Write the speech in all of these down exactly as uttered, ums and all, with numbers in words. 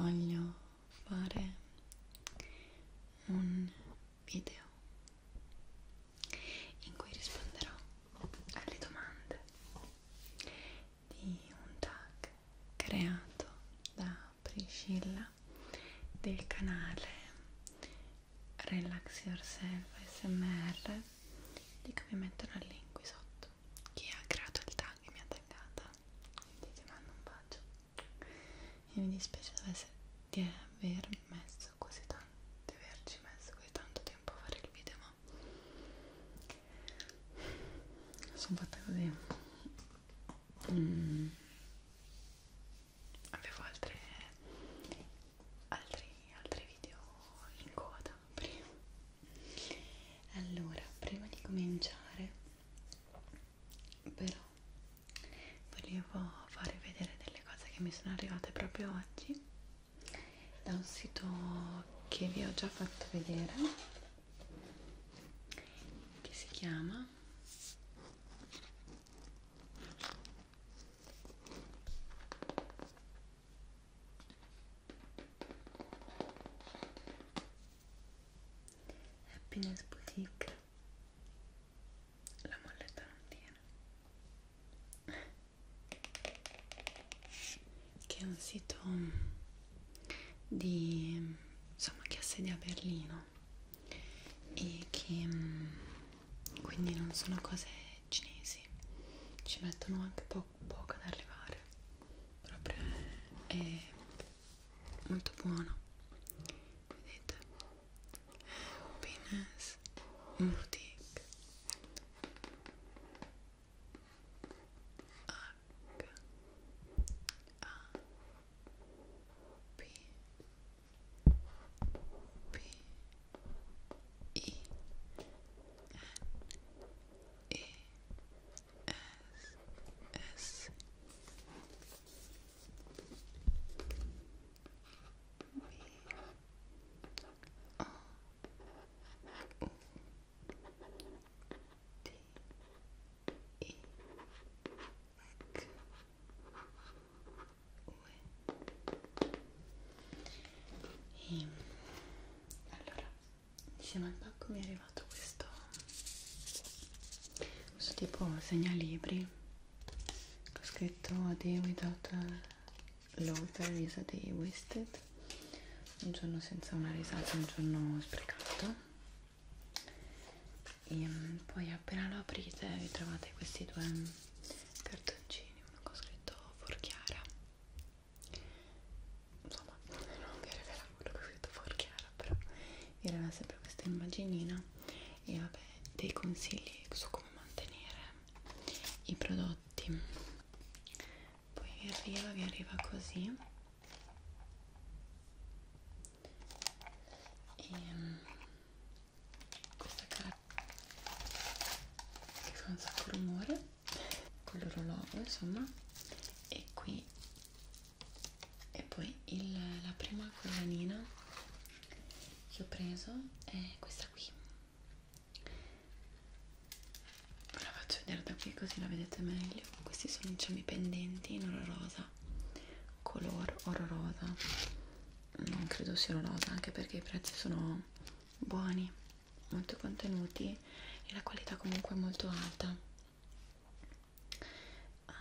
voglio fare un video in cui risponderò alle domande di un tag creato da Priscilla del canale Relax Yourself A S M R, di cui vi metterò il link qui sotto. Chi ha creato il tag mi ha taggata, quindi ti mando un bacio e mi dispiace di aver messo così tanto di averci messo così tanto tempo a fare il video, ma sono fatta così. mm. avevo altre altri altri video in coda prima. Allora, prima di cominciare però volevo farvi vedere delle cose che mi sono arrivate proprio oggi da un sito che vi ho già fatto vedere, che si chiama Happiness Boutique. La molletta non tiene. Che è un sito di, insomma, che ha sede a Berlino e che quindi non sono cose cinesi, ci mettono anche po poco ad arrivare, proprio è, è molto buono. Vedete, Happiness Boutique. Allora, insieme al pacco mi è arrivato questo questo tipo segnalibri ho scritto A Day Without a Laughter is a Day Wasted, un giorno senza una risata, un giorno sprecato. E poi appena lo aprite vi trovate questi due cartoncini, uno con scritto Forchiara, insomma non vi rivela quello che ho scritto Forchiara, però vi rivela sempre questa immaginina e vabbè dei consigli su come mantenere i prodotti. Poi vi arriva, vi arriva così e questa carta che fa un sacco rumore con l'orologio, insomma, e qui e poi il, la prima collanina che ho preso è questa qui. Ve la faccio vedere da qui così la vedete meglio. Questi sono diciamo i pendenti in oro rosa, color oro rosa, non credo sia oro rosa anche perché i prezzi sono buoni, molto contenuti e la qualità comunque è molto alta. um,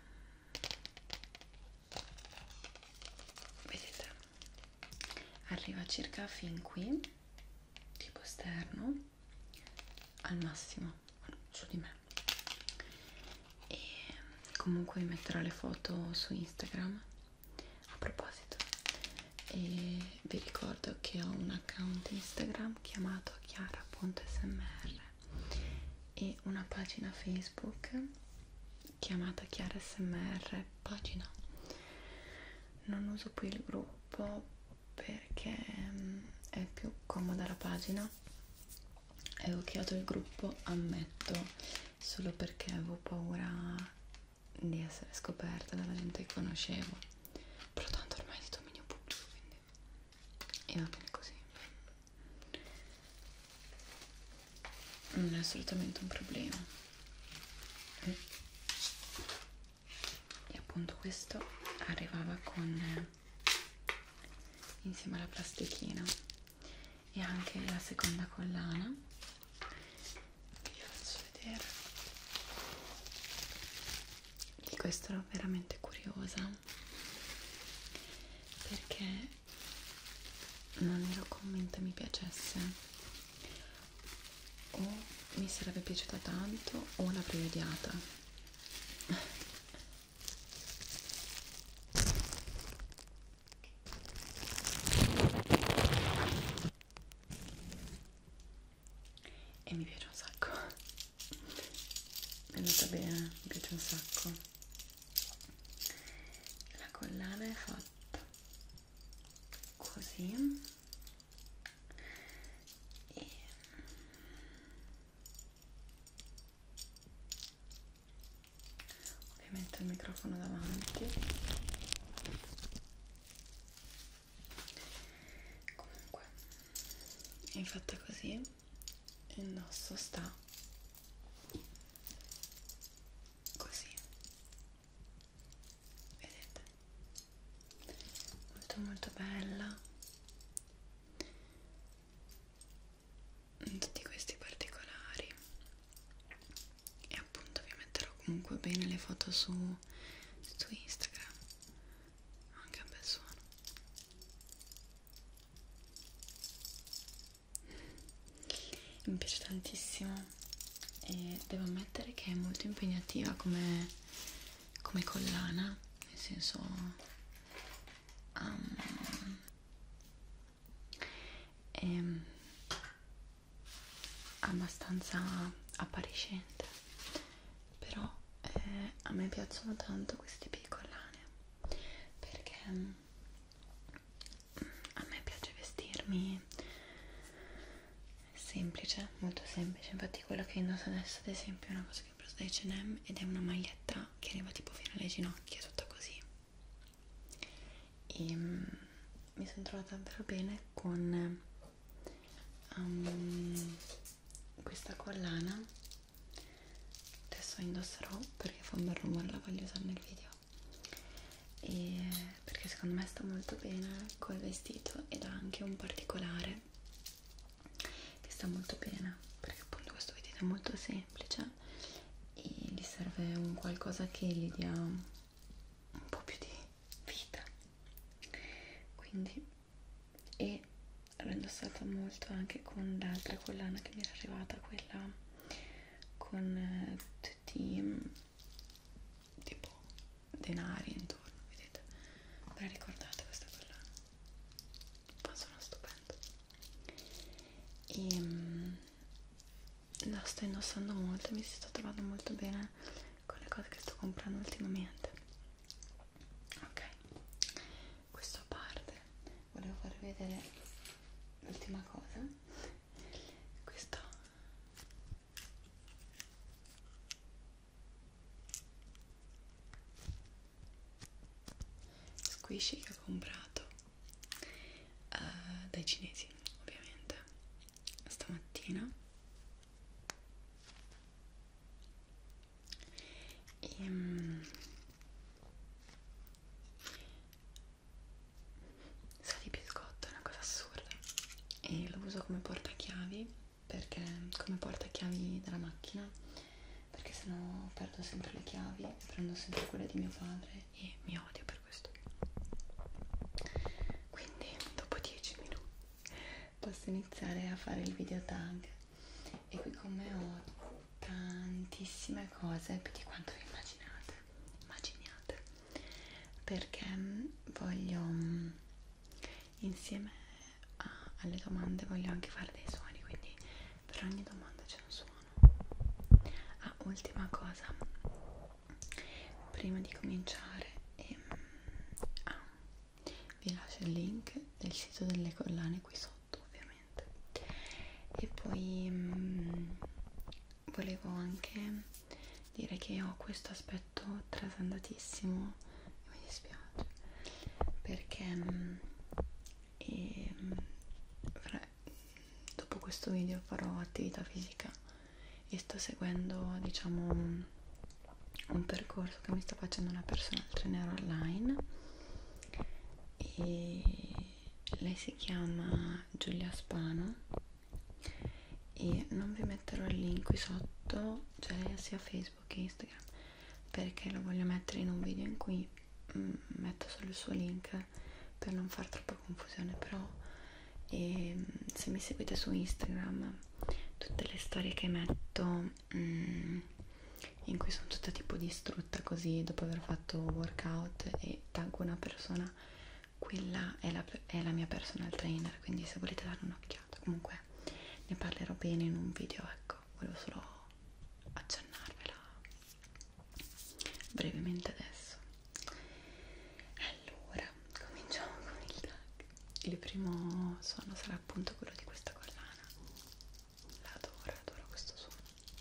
vedete, arriva circa fin qui, tipo esterno al massimo su di me, e comunque vi metterò le foto su Instagram. A proposito, e vi ricordo che ho un account Instagram chiamato chiara punto S M R e una pagina Facebook chiamata Chiara S M R pagina. Non uso più il gruppo perché è più comoda la pagina. Avevo creato il gruppo, ammetto, solo perché avevo paura di essere scoperta dalla gente che conoscevo, però tanto ormai è di dominio pubblico, quindi e va bene così, non è assolutamente un problema. E appunto questo arrivava con insieme alla plastichina, e anche la seconda collana che vi faccio vedere. Di questo ero veramente curiosa perché non ero convinta mi piacesse, o mi sarebbe piaciuta tanto o l'avrei odiata. E mi piace un sacco, è andata bene, mi piace un sacco. La collana è fatta così e ovviamente il microfono davanti. Comunque è fatta così, il indosso sta così, vedete, molto molto bella, tutti questi particolari, e appunto vi metterò comunque bene le foto su, su Instagram. Anche un bel suono. Mi piace tantissimo e devo ammettere che è molto impegnativa come, come collana, nel senso um, è abbastanza appariscente, però eh, a me piacciono tanto questi tipi di collane perché um, a me piace vestirmi semplice, molto semplice. Infatti quella che indosso adesso ad esempio è una cosa che ho preso da acca e emme ed è una maglietta che arriva tipo fino alle ginocchia, tutta così, e um, mi sono trovata davvero bene con um, questa collana. Adesso indosserò perché fa un bel rumore, la voglio usare nel video, e perché secondo me sta molto bene col vestito ed ha anche un particolare che sta molto bene, perché appunto questo vestito è molto semplice e gli serve un qualcosa che gli dia un po' più di vita, quindi. E l'ho indossata molto anche con l'altra collana che mi era arrivata, quella con eh, tutti mh, tipo denari intorno, vedete? Ve la ricordate questa collana? Ma sono stupendo. E mh, la sto indossando molto, mi si sto trovando molto bene con le cose che sto comprando ultimamente. Ok, questo a parte, volevo farvi vedere l'ultima cosa, questo squishy che ho comprato uh, dai cinesi, ovviamente, stamattina, e um, sa di biscotto, è una cosa assurda, e lo uso come portachiavi, perché come portachiavi della macchina, perché sennò perdo sempre le chiavi e prendo sempre quelle di mio padre e mi odio per questo. Quindi dopo dieci minuti posso iniziare a fare il video tag, e qui con me ho tantissime cose, più di quanto vi immaginate immaginiate, perché voglio, insieme a, alle domande, voglio anche fare dei suoni, quindi per ogni domanda c'è un suono. Ah, ultima cosa, prima di cominciare, ehm, ah, vi lascio il link del sito delle collane qui sotto, ovviamente, e poi mh, volevo anche dire che ho questo aspetto trasandatissimo e mi dispiace perché mh, e, mh, fra, dopo questo video farò attività fisica e sto seguendo, diciamo, un, un percorso che mi sta facendo una personal trainer online, e lei si chiama Giulia Spano e non vi metterò il link qui sotto, cioè lei ha sia Facebook che Instagram, perché lo voglio mettere in un video in cui mm, metto solo il suo link per non far troppa confusione. Però e, se mi seguite su Instagram, tutte le storie che metto mm, in cui sono tutta tipo distrutta così dopo aver fatto workout e taggo una persona, quella è la, è la mia personal trainer, quindi se volete dare un'occhiata, comunque ne parlerò bene in un video, ecco, volevo solo accennarvela brevemente adesso. Allora, cominciamo con il tag. Il primo suono sarà appunto quello di questa collana. L'adoro, adoro questo suono.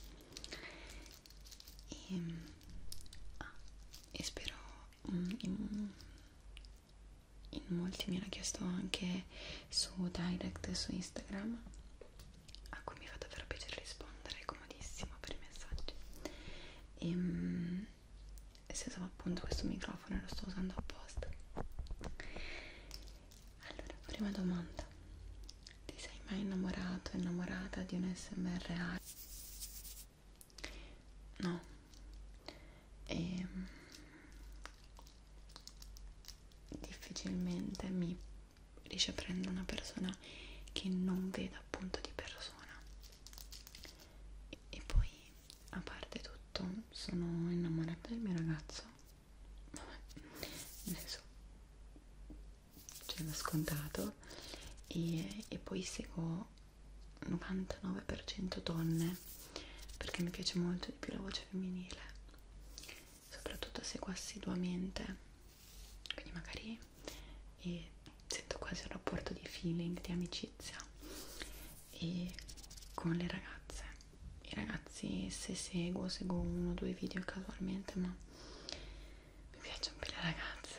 E, ah, e spero mm, in, in molti mi hanno chiesto anche su direct e su Instagram, a cui mi fa davvero piacere rispondere, è comodissimo per i messaggi. E um, se usavo appunto questo microfono e lo sto usando apposta. Allora, prima domanda: ti sei mai innamorato o innamorata di un A S M R reale? No. E difficilmente mi riesce a prendere una persona che non veda appunto di persona. E, e poi, a parte tutto, sono innamorata del mio ragazzo, vabbè, nel senso, c'è da scontato. E, e poi seguo novantanove per cento donne, perché mi piace molto di più la voce femminile, soprattutto seguo assiduamente, quindi magari e sento quasi un rapporto di feeling, di amicizia e con le ragazze. I ragazzi, se seguo, seguo uno o due video casualmente, ma mi piacciono più le ragazze.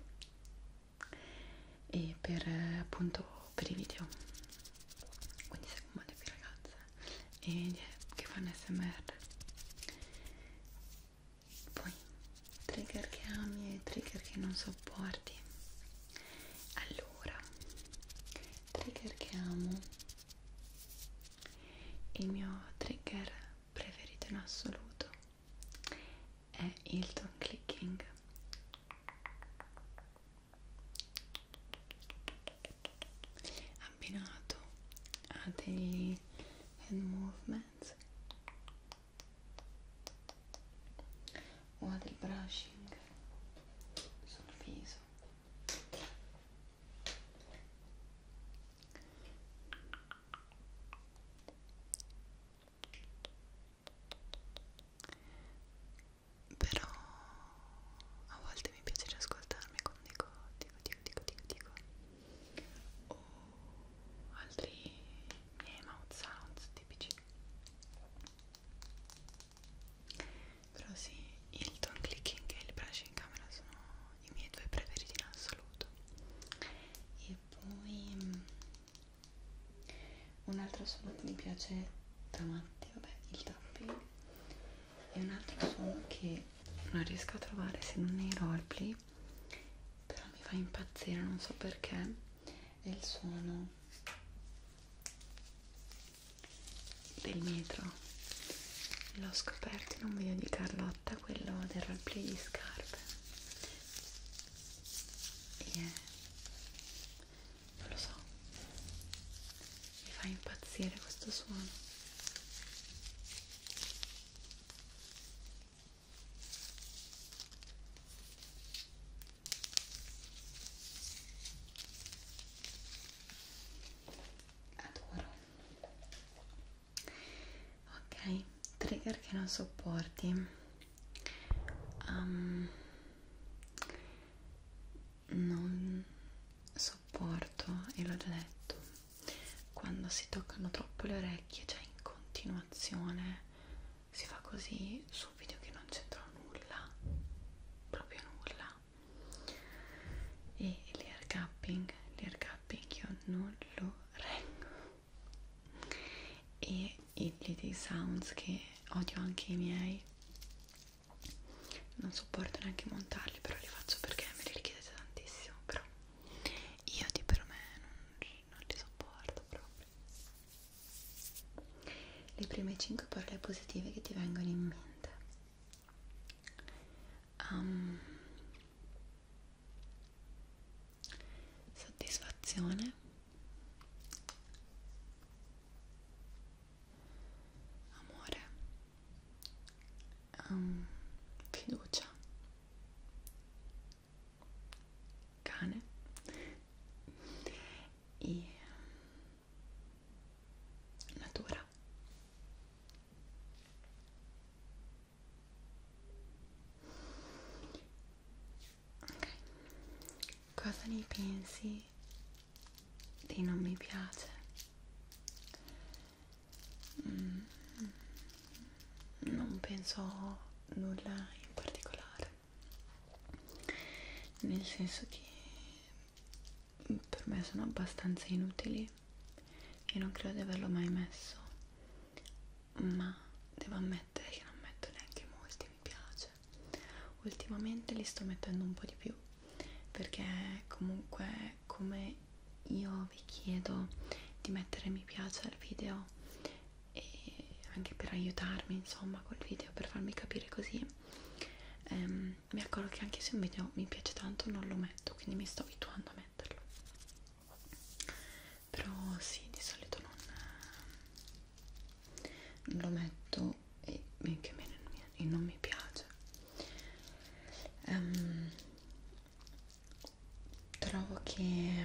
E per appunto per i video, quindi seguo molte più ragazze e che fanno A S M R. Poi trigger che ami e trigger che non sopporti. Allora, trigger che amo, il mio trigger preferito in assoluto è il tongue clicking. Abbinato a dei hand movements o a del brushing sul viso. Però a volte mi piace riascoltarmi con dico dico dico dico dico dico o altri miei mouth sounds tipici. Però sì, il tongue clicking e il brushing in camera sono i miei due preferiti in assoluto. E poi un altro suono che mi piace da matti, vabbè, il tapping. E un altro suono che non riesco a trovare se non nei roleplay, però mi fa impazzire, non so perché, è il suono del metro. L'ho scoperto in un video di Carlotta, quello del roleplay di scarpe, e non lo so, mi fa impazzire questo suono. Ok, trigger che non sopporti. Um, non sopporto, e l'ho già detto, quando si toccano troppo le orecchie, cioè in continuazione si fa così su video che non c'entrano nulla, proprio nulla. E l'ear cupping, l'ear cupping io non lo reggo. E i little sounds che odio anche i miei, non sopporto neanche montarli, però li faccio perché me li richiedete tantissimo. Però io di per me cinque parole positive che ti vengono in mente. Um, soddisfazione, amore, um, fiducia, cane e natura. Ok, cosa ne pensi dei non mi piace? Mm, non penso nulla in particolare, nel senso che per me sono abbastanza inutili e non credo di averlo mai messo, ma devo ammettere che non metto neanche molti mi piace. Ultimamente li sto mettendo un po' di più, perché comunque, come io vi chiedo di mettere mi piace al video e anche per aiutarmi insomma col video, per farmi capire così, ehm, mi accorgo che anche se un video mi piace tanto non lo metto, quindi mi sto abituando a metterlo. Però sì, di solito non, non lo metto e che me ne, non mi piace. Um, trovo che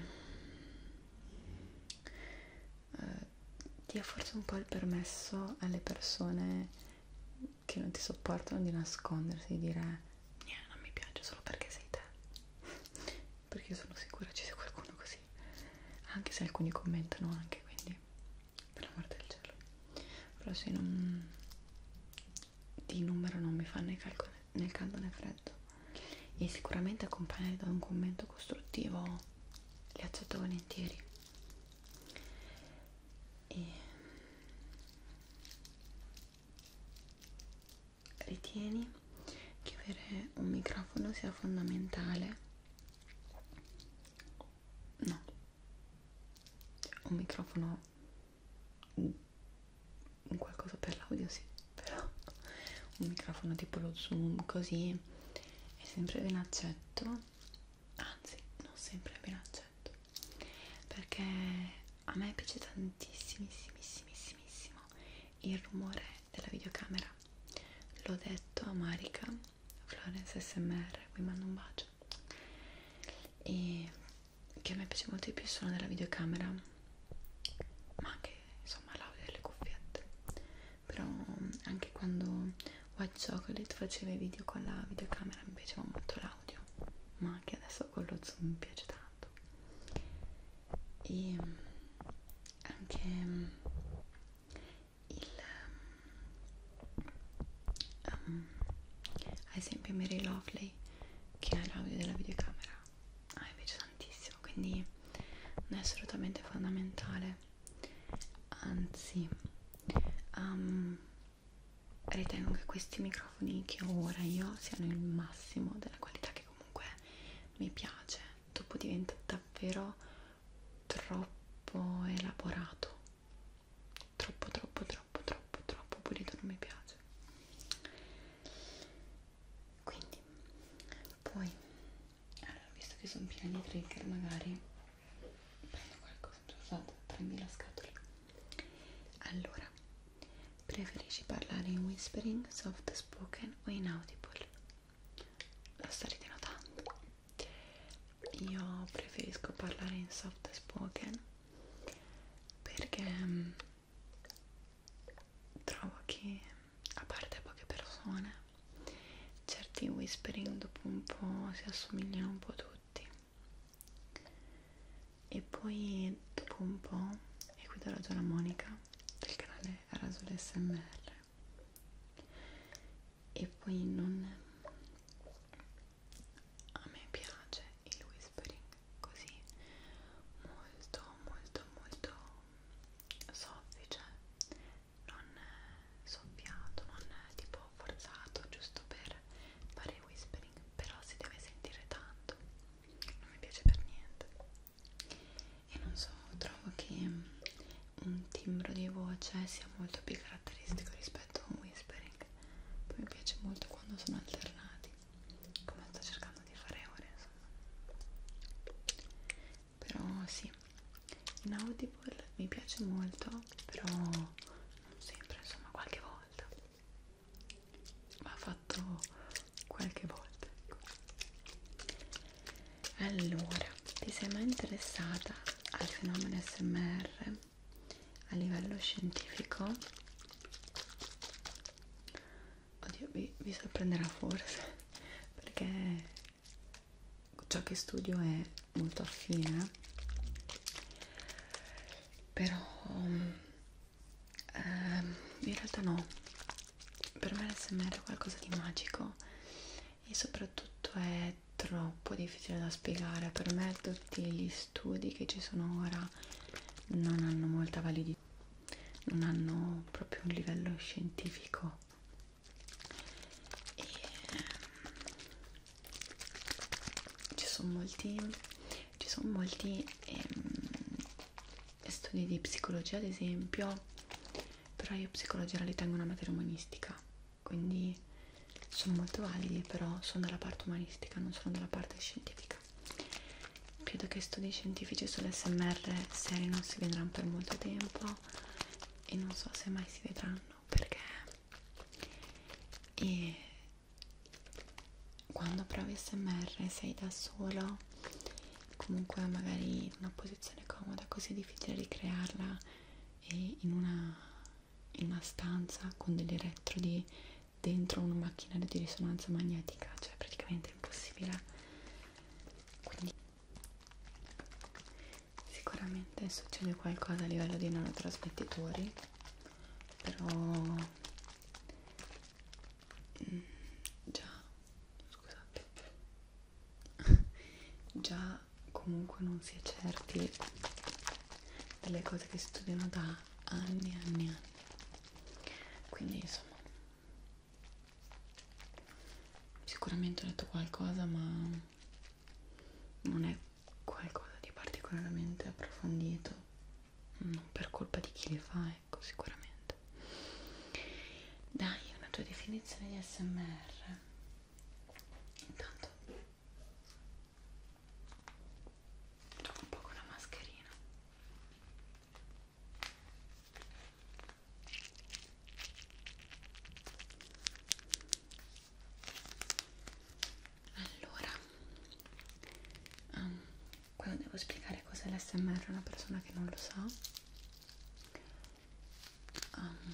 uh, dia forse un po' il permesso alle persone che non ti sopportano di nascondersi, di dire niente, non mi piace solo perché sei te, perché sono sicura ci sia qualcuno così, anche se alcuni commentano anche, quindi per l'amor del cielo. Però sì, non, di numero non mi fa né, calco, né caldo né freddo, e sicuramente accompagnati da un commento costruttivo li accetto volentieri. E ritieni che avere un microfono sia fondamentale? No, un microfono, un qualcosa per l'audio sì, però un microfono tipo lo Zoom così è sempre ben accetto, anzi non sempre ben accetto, perché a me piace tantissimissimissimo il rumore della videocamera. L'ho detto a Marica Florence S M R, qui mando un bacio, e che a me piace molto di più il suono della videocamera, ma anche insomma l'audio delle cuffiette. Però anche quando White Chocolate faceva i video con la videocamera mi piaceva molto l'audio, ma anche adesso con lo Zoom mi piace tanto. E anche il um, ad esempio Mary Lovely, che ha l'audio della videocamera, a me piace tantissimo, quindi non è assolutamente fondamentale, anzi um, ritengo che questi microfoni che ho ora io siano il massimo della qualità, che comunque mi piace. Dopo diventa davvero troppo elaborato, troppo troppo troppo troppo troppo pulito, non mi piace. Quindi poi, allora, visto che sono piena di trigger, magari prendo qualcosa, scusate, tremila scatole. Allora, preferisci parlare in whispering, soft spoken o in audible? Lo starete notando, io preferisco parlare in soft spoken perché um, trovo che, a parte poche persone, certi whispering dopo un po' si assomigliano un po' tutti, e poi dopo un po', e qui do ragione a Monica del canale Rasol S M R, e poi non, a me piace il whispering così molto molto molto soffice, non soffiato, non tipo forzato, giusto per fare whispering, però si deve sentire tanto, non mi piace per niente. E non so, trovo che un timbro di voce sia molto più caratteristico artistico rispetto a un whispering. Poi mi piace molto quando sono alternati, come sto cercando di fare ora, insomma. Però sì, in Audible mi piace molto, però non sempre, insomma, qualche volta va fatto qualche volta, ecco. Allora, ti sei mai interessata al fenomeno S M R a livello scientifico? Oddio, vi, vi sorprenderà forse, perché ciò che studio è molto affine, però ehm, in realtà no. Per me l'S M R è qualcosa di magico e soprattutto è troppo difficile da spiegare. Per me tutti gli studi che ci sono ora non hanno molta validità, non hanno proprio un livello scientifico. E ci sono molti ci sono molti ehm, studi di psicologia, ad esempio, però io psicologia la ritengo una materia umanistica, quindi sono molto validi, però sono dalla parte umanistica, non sono dalla parte scientifica. Credo che studi scientifici sull'S M R seri non si vedranno per molto tempo e non so se mai si vedranno, perché e quando provi S M R sei da solo, comunque magari in una posizione comoda, così è difficile ricrearla e in una, in una stanza con degli elettrodi dentro un macchinario di risonanza magnetica, cioè praticamente impossibile. Quindi sicuramente succede qualcosa a livello di neurotrasmettitori, però mm, già scusate già comunque non si è certi delle cose che studiano da anni e anni e anni, quindi insomma sicuramente ho detto qualcosa, ma non è qualcosa di particolarmente approfondito, non per colpa di chi li fa, ecco, sicuramente. Dai, una tua definizione di S M R. Intanto gioco un po' con la mascherina. Allora, um, quando devo spiegare cos'è l'S M R a una persona che non lo sa, um,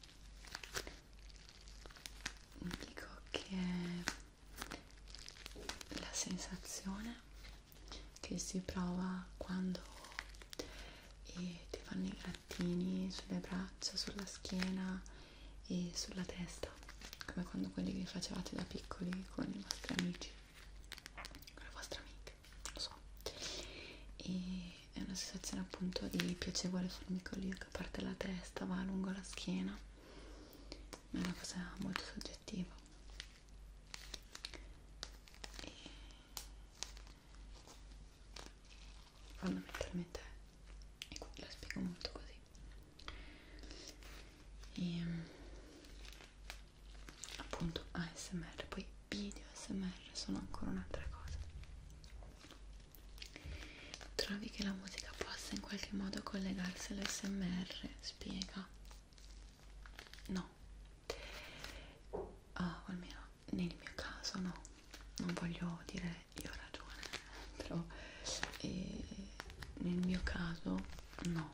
dico che è la sensazione che si prova quando eh, ti fanno i grattini sulle braccia, sulla schiena e sulla testa, come quando quelli che facevate da piccoli con i vostri amici, con le vostre amiche, non lo so. E è una sensazione appunto di piacevole formicolio che parte dalla testa, va lungo la schiena, è una cosa molto soggettiva. E fondamentalmente, e qui la spiego molto così. E appunto A S M R, poi video A S M R sono ancora un'altra cosa. Trovi che la musica possa in qualche modo collegarsi all'A S M R? Spiega. No. Ah, o almeno nel mio caso no. Non voglio dire io ho ragione, però eh, nel mio caso no.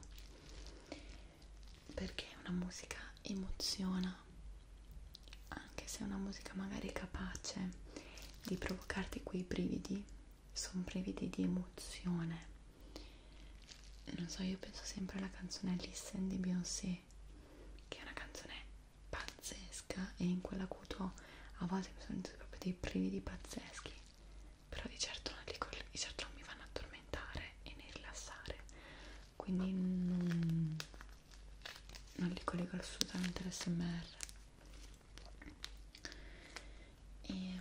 Perché una musica emoziona, anche se è una musica magari capace di provocarti quei brividi, sono brividi di emozione. Non so, io penso sempre alla canzone Listen di Beyoncé, che è una canzone pazzesca, e in quell'acuto a volte mi sono venuti proprio dei brividi pazzeschi, però di certo non, li, di certo non mi fanno addormentare e né rilassare, quindi non, non li collego assolutamente all'S M R. E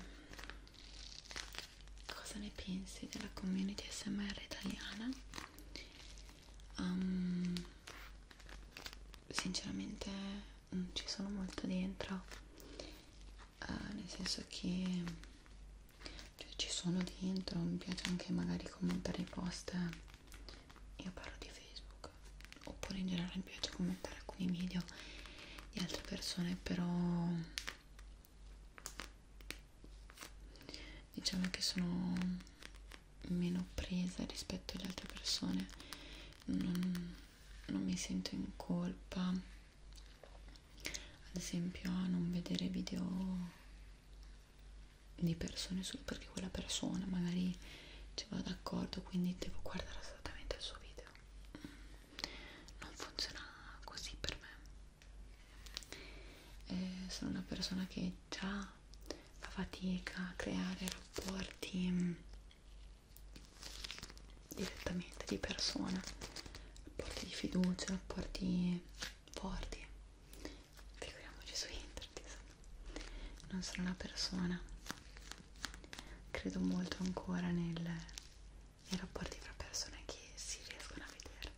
cosa ne pensi della community S M R italiana? Um, sinceramente non ci sono molto dentro, uh, nel senso che cioè, ci sono dentro, mi piace anche magari commentare i post, io parlo di Facebook, oppure in generale mi piace commentare alcuni video di altre persone, però diciamo che sono meno presa rispetto alle altre persone, non, non mi sento in colpa ad esempio a non vedere video di persone solo perché quella persona magari ci va d'accordo, quindi devo guardare assolutamente il suo video. Non funziona così per me. Eh, sono una persona che già fa fatica a creare rapporti direttamente di persona, rapporti di fiducia, rapporti forti, figuriamoci su internet. Non sono una persona, credo molto ancora nel, nei rapporti fra persone che si riescono a vedere.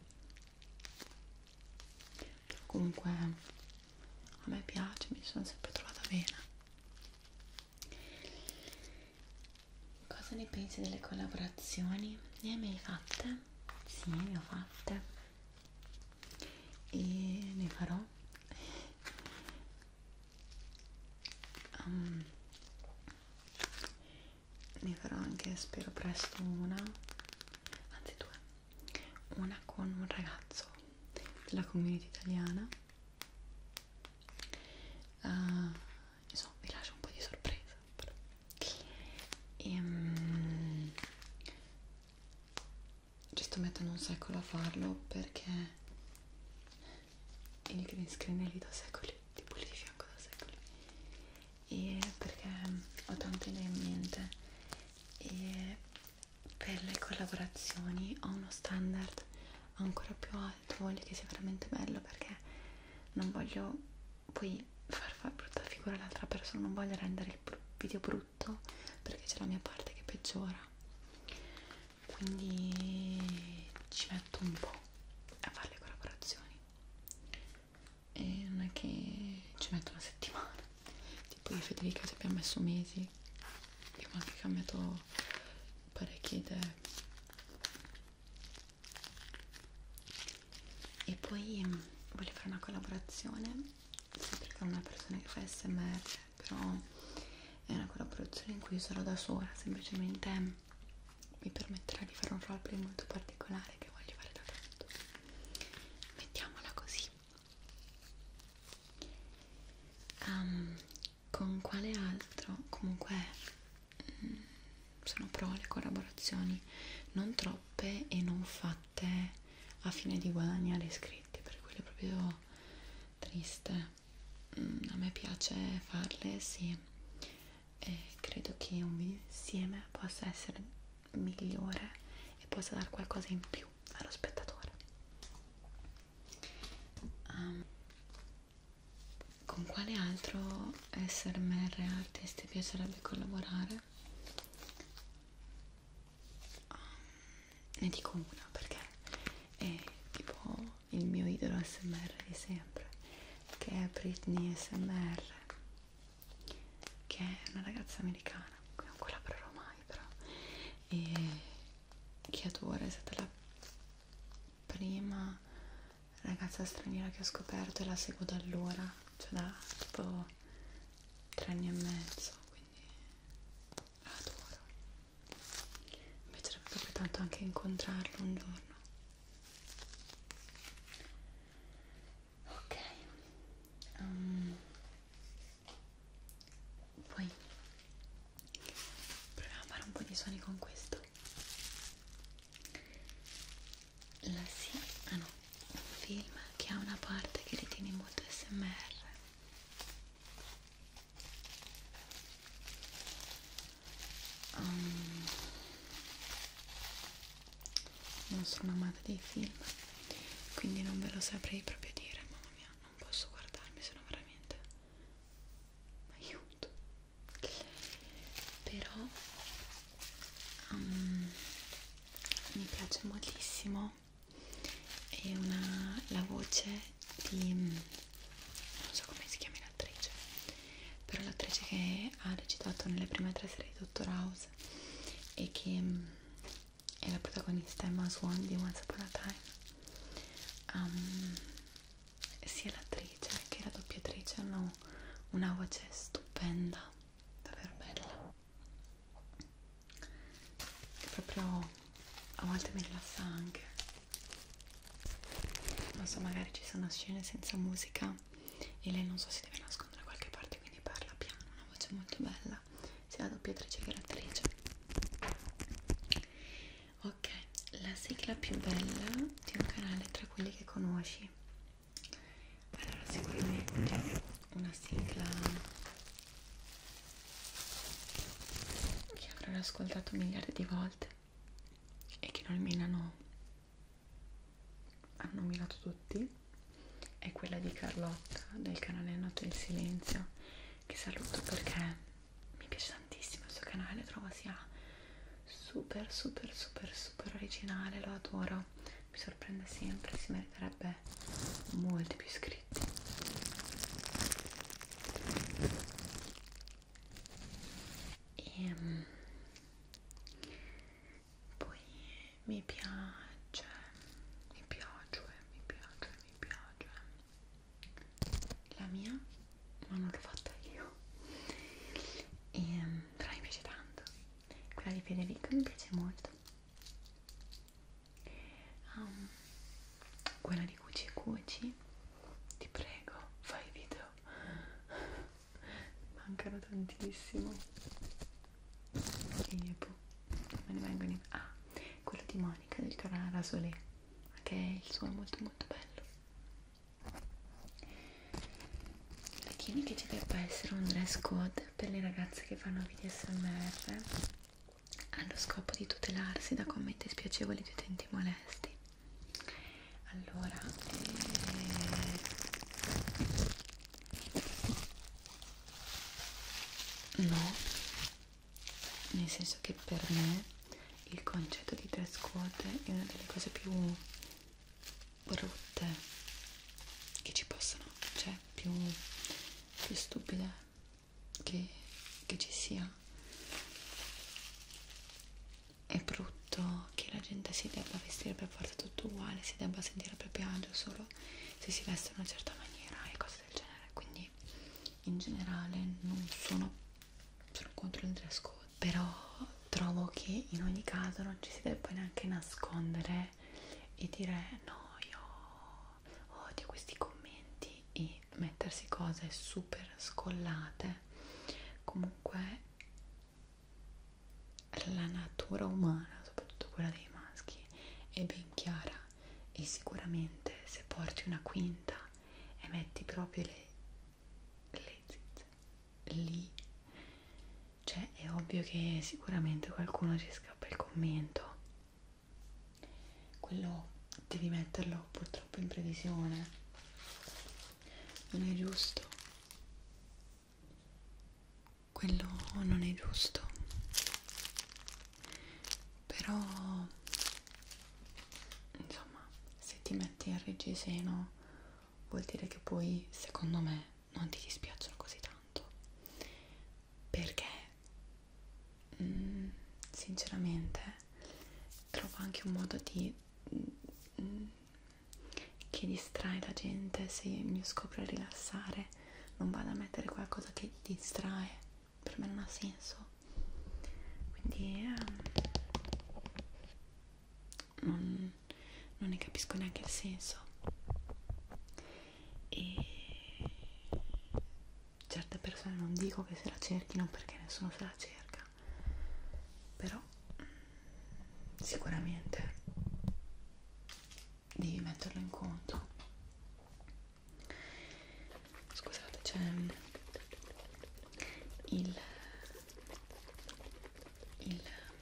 Però comunque a me piace, mi sono sempre trovata bene. Cosa ne pensi delle collaborazioni? Ne hai mai fatte? Sì, ne ho fatte e ne farò. Um, ne farò anche, spero presto, una, anzi due, una con un ragazzo della community italiana. Uh, insomma, vi lascio un po' di sorpresa però. E, um, ci sto mettendo un secolo a farlo perché il green screen è lì da secoli, tipo lì di fianco da secoli, e perché ho tante idee in mente e per le collaborazioni ho uno standard ancora più alto, voglio che sia veramente bello perché non voglio poi far fare brutta figura all'altra persona, non voglio rendere il br- video brutto perché c'è la mia parte che peggiora, quindi ci metto un po' a fare le collaborazioni e non è che ci metto una settimana, tipo io e Federica ci abbiamo messo mesi, abbiamo anche cambiato parecchie idee. E poi mh, voglio fare una collaborazione, sì, perché è una persona che fa A S M R, però è una collaborazione in cui sarò da sola, semplicemente mi permetterà di fare un roleplay molto particolare che voglio fare da tanto, mettiamola così. Um, con quale altro? Comunque mh, sono pro alle collaborazioni, non troppe e non fatte a fine di guadagnare iscritti, per quello è proprio triste. Mm, a me piace farle, sì, e credo che un video insieme possa essere migliore e possa dare qualcosa in più allo spettatore. Um, con quale altro S M R artist ti piacerebbe collaborare? Um, ne dico una perché è tipo il mio idolo A S M R di sempre, che è Britney A S M R, che è una ragazza americana, con non collaborerò mai però, e che adoro, è stata la prima ragazza straniera che ho scoperto e la seguo da allora, cioè da tipo tre anni e mezzo, quindi la adoro. Mi piacerebbe proprio tanto anche incontrarlo un giorno. Ok, um, poi proviamo a fare un po' di suoni con questo. La sì, ah no, un film che ha una parte che ritieni molto A S M R. Um, non sono amata dei film, quindi non ve lo saprei proprio dire, mamma mia, non posso guardarmi, se no veramente aiuto. Però um, mi piace moltissimo, è una la voce di, non so l'attrice che ha recitato nelle prime tre serie di Dottor House e che um, è la protagonista Emma Swan di Once Upon a Time. Um, sia l'attrice che la doppiatrice hanno una voce stupenda, davvero bella, che proprio a volte mi rilassa anche. Non so, magari ci sono scene senza musica e lei non so si deve nascondere da qualche parte, quindi parla piano, una voce molto bella, sia la doppiatrice che l'attrice. Ok, la sigla più bella di un canale tra quelli che conosci. Allora, sicuramente una sigla che avrai ascoltato miliardi di volte e che non nominano, hanno nominato tutti, è quella di Carlotta del canale Noto il Silenzio, che saluto perché mi piace tantissimo il suo canale, trovo sia super super super super originale, lo adoro, mi sorprende sempre, si meriterebbe molti più iscritti. E um, poi mi piace, mi piace, mi piace, mi piace la mia, ma non l'ho fatta io, e, um, però mi piace tanto, quella di Federico mi piace molto. Um, quella di Cuci Cuci, ti prego, fai video, mancano tantissimo e boh, me ne vengono in... ah, quello di Monica del canale Rasolé, che il suo è molto molto bello. Ritieni che ci debba essere un dress code per le ragazze che fanno video S M R allo scopo di tutelarsi da commenti spiacevoli di utenti molesti? Allora, eh... no, nel senso che per me il concetto di dress code è una delle cose più brutte che ci possano, cioè più, più stupide che, che ci sia. È brutto che la gente si debba vestire per forza tutto uguale, si debba sentire a proprio agio solo se si veste in una certa maniera e cose del genere, quindi in generale non sono, sono contro il dress code, però trovo che in ogni caso non ci si debba neanche nascondere e dire no, io odio questi commenti e mettersi cose super scollate. Comunque la natura umana, soprattutto quella dei maschi, è ben chiara e sicuramente se porti una quinta e metti proprio le, le zizze lì, cioè è ovvio che sicuramente qualcuno ci scappa il commento. Quello devi metterlo purtroppo in previsione, non è giusto, quello non è giusto. Però insomma, se ti metti in reggiseno vuol dire che poi secondo me non ti dispiacciono così tanto, perché mm, sinceramente trovo anche un modo di mm, che distrae la gente. Se il mio scopo è rilassare, non vado a mettere qualcosa che distrae, per me non ha senso, quindi eh, Non, non ne capisco neanche il senso. E certe persone non dico che se la cerchino, perché nessuno se la cerca, però sicuramente devi metterlo in conto. Scusate, c'è il il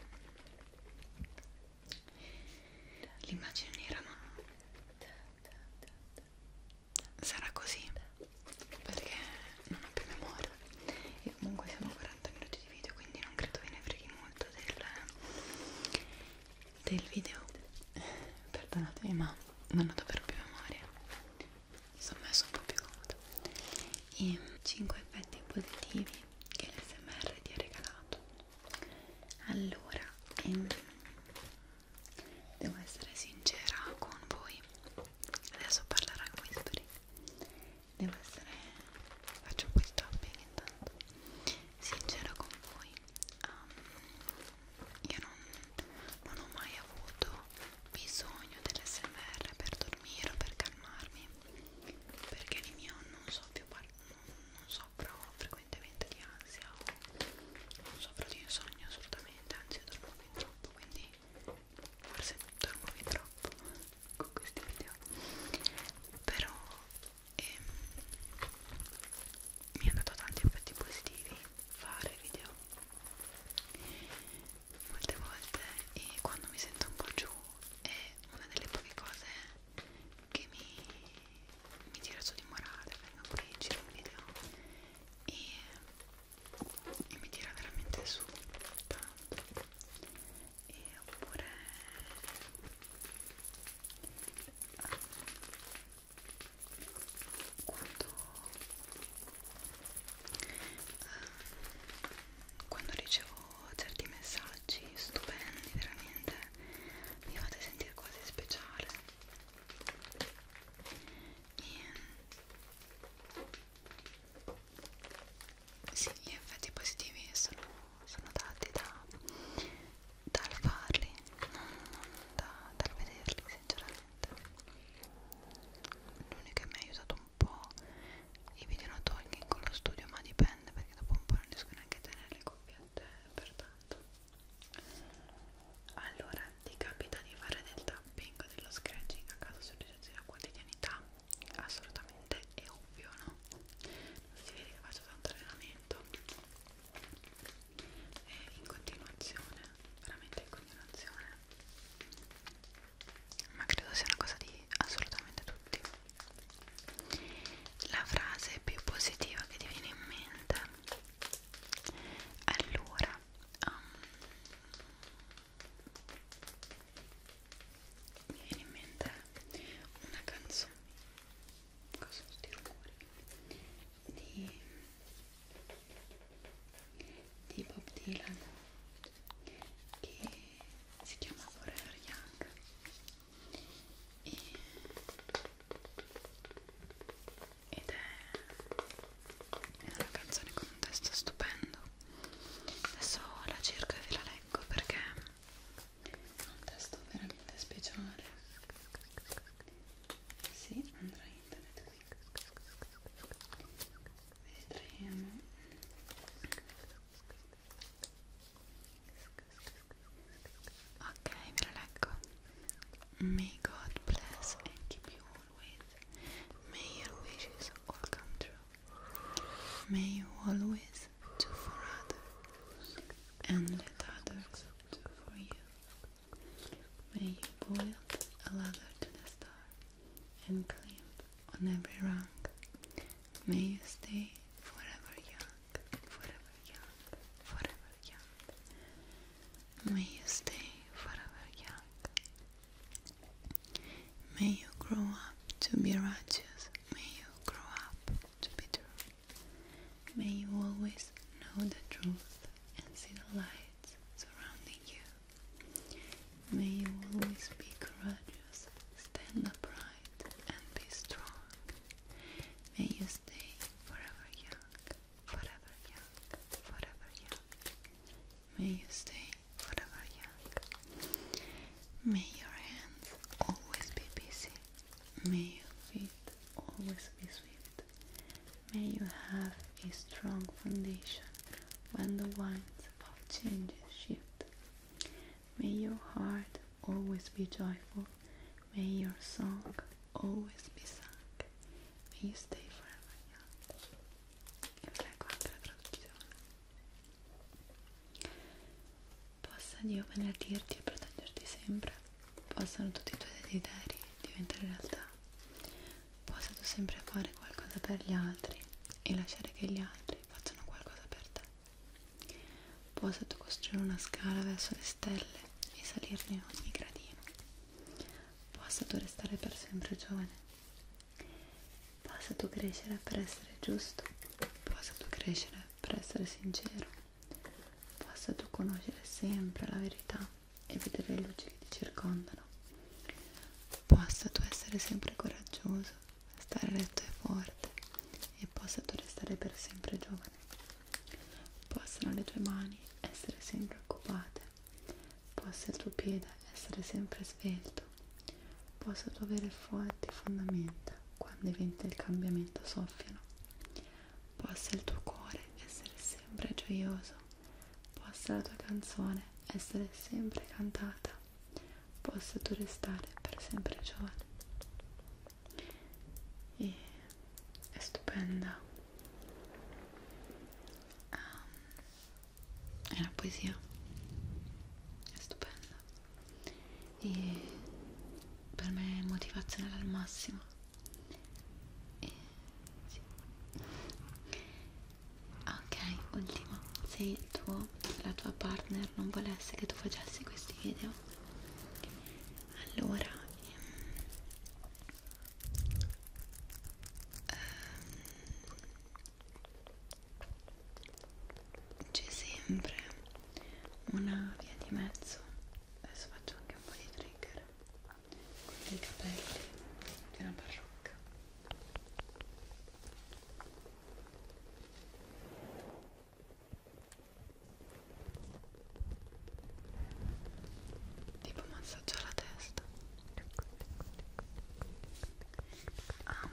l'immagine nera, ma sarà così perché non ho più memoria e comunque siamo a quaranta minuti di video, quindi non credo ve ne freghi molto del, del video. Perdonatemi, ma non ho davvero più memoria, mi sono messo un po' più comodo. E cinque effetti positivi and climb on every rank. May you stay forever young, forever young, forever young. May you stay forever young. May you grow up to be righteous. May you grow up to be true. May you always know the truth and see the light surrounding you. May you always be courageous, stand upright, and be strong. May you stay forever young, forever young, forever young. May you stay forever young. May your hands always be busy. May your feet always be swift. May you have a strong foundation when the winds of change shift. May your heart always be joyful. May your song always be sung. May you stay forever young. E vi leggo anche la traduzione. Possa Dio benedirti e proteggerti sempre. Possano tutti i tuoi desideri diventare realtà. Possa tu sempre fare qualcosa per gli altri e lasciare che gli altri facciano qualcosa per te. Possa tu costruire una scala verso le stelle e salirne ogni gradino. Possa tu restare per sempre giovane. Possa tu crescere per essere giusto. Possa tu crescere per essere sincero. Possa tu conoscere sempre la verità e vedere le luci che ti circondano. Possa tu essere sempre coraggioso, stare retto e forte, e possa tu restare per sempre giovane. Possano le tue mani essere sempre occupate, possa il tuo piede essere sempre svelto, possa tu avere forti fondamenta quando i venti del cambiamento soffiano, possa il tuo cuore essere sempre gioioso, possa la tua canzone essere sempre cantata, possa tu restare per sempre giovane. E è stupenda. Um, è una poesia, è stupenda e per me è motivazionale al massimo. E, sì. Ok, ultimo, se il tuo, la tua partner non volesse che tu facessi questi video, allora c'è sempre una via di mezzo. Adesso faccio anche un po' di trigger con dei capelli di una parrucca. Tipo massaggio alla testa. Ah.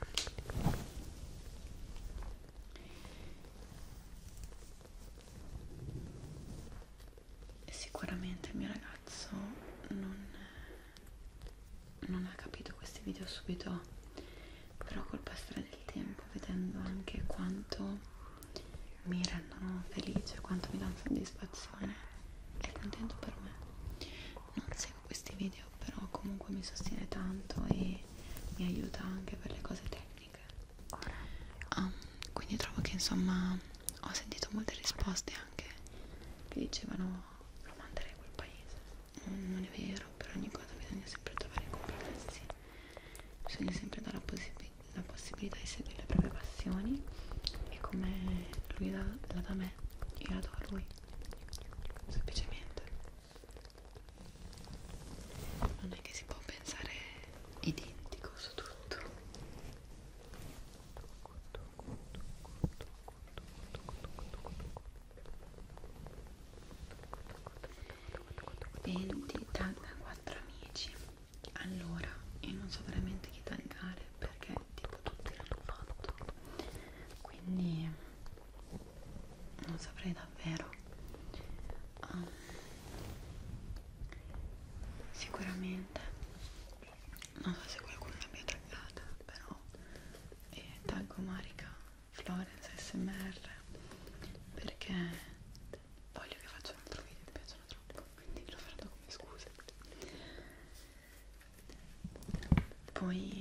E sicuramente il mio ragazzo non, non ha capito questi video subito, però col passare del tempo, vedendo anche quanto mi rendono felice, quanto mi danno soddisfazione, è contento per me. Non seguo questi video, però comunque mi sostiene tanto e mi aiuta anche per le cose tecniche. Um, quindi trovo che insomma ho sentito molte risposte anche che dicevano lo manderei a quel paese. Non, non è vero, per ogni cosa bisogna sempre trovare compromessi, bisogna sempre dare la, possib- la possibilità di seguire le proprie passioni, e come lui la, la dà a me, io la do a lui, semplicemente. Non è che si può pensare identico su tutto. venti trentaquattro amici. Allora, io non so veramente chi taggare perché tipo tutti l'hanno fatto, quindi non saprei davvero. um, sicuramente non so se qualcuno l'abbia taggata, però eh, taggo Marica Florence S M R perché voglio che faccia un altro video, mi piacciono troppo, quindi ve lo farò come scusa. Poi